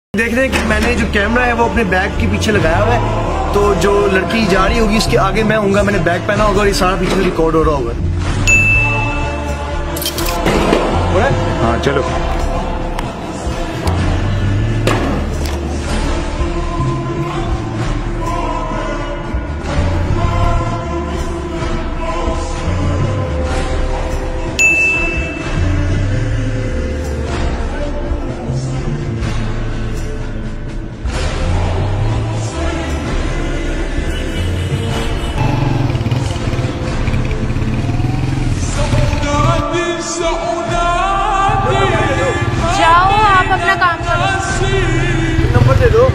देख रहे हैं कि मैंने जो कैमरा है वो अपने बैग के पीछे लगाया हुआ है, तो जो लड़की जा रही होगी उसके आगे मैं होऊंगा, मैंने बैग पहना होगा और ये सारा पीछे रिकॉर्ड हो रहा होगा। हाँ चलो। जाओ आप अपना काम करो। नंबर दे दो।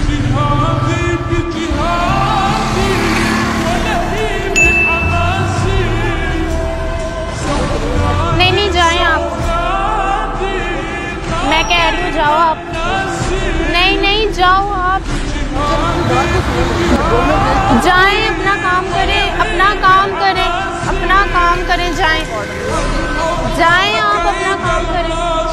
नहीं नहीं जाएं आप, मैं कह रही हूँ जाओ आप। नहीं नहीं जाओ आप, जाएं अपना काम करें, अपना काम करें, अपना काम करें, जाएं जाएं आप अपना काम करें।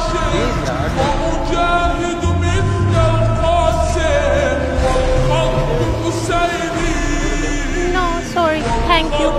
No sorry, thank you.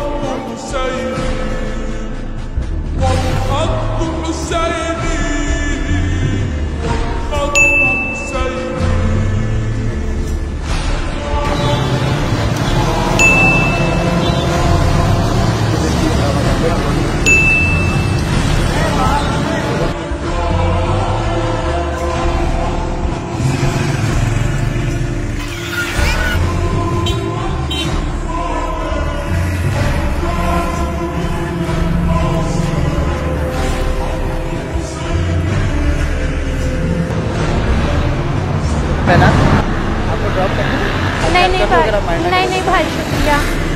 आपको ड्रॉप करना है? नहीं नहीं भाई, नहीं नहीं भाई शुक्रिया।